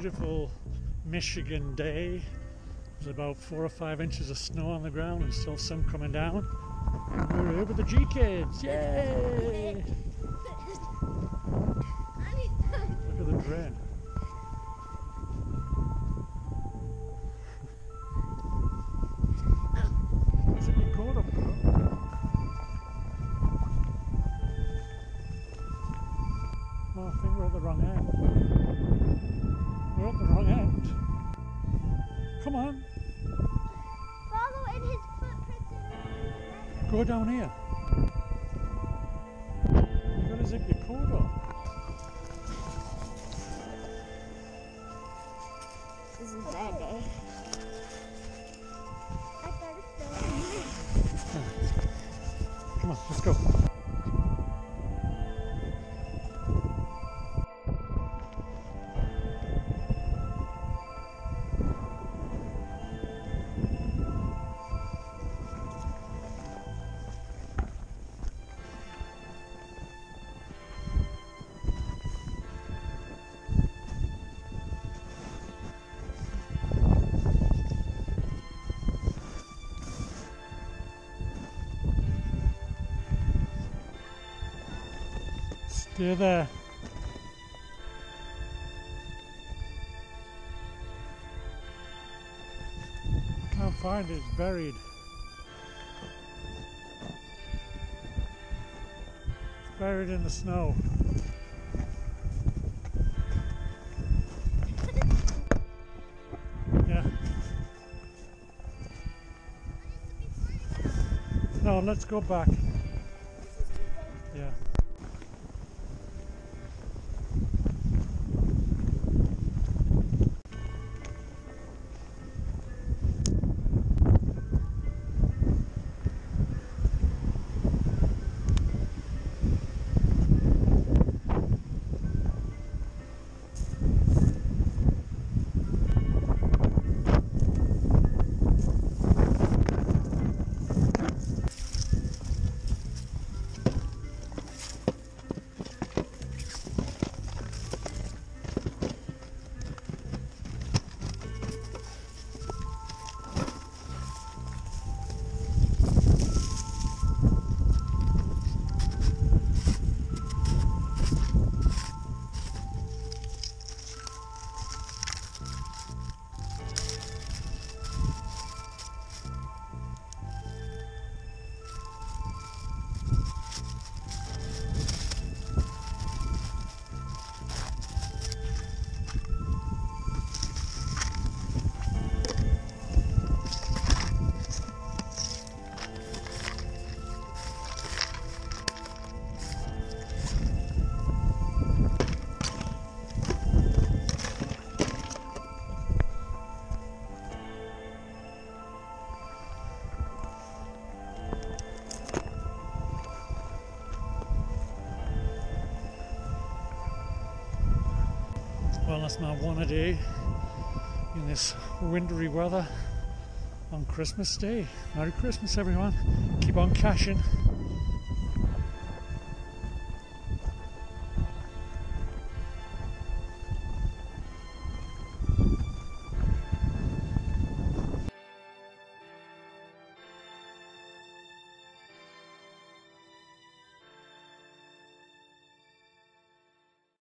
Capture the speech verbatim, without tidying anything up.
beautiful Michigan day. There's about four or five inches of snow on the ground and still some coming down. And we're here with the Gkids, yay! Look at the drain. Is it your coat up, bro? Oh, I think we're at the wrong end. We're at the wrong end. Come on. Follow in his footprints. Go down here. You've got to zip your coat up. This is bad day. I better stay. Come on, let's go. Stay there. I can't find it, it's buried. It's buried in the snow. Yeah. No, let's go back. Yeah. Well, that's my one a day in this wintry weather on Christmas Day. Merry Christmas, everyone. Keep on caching.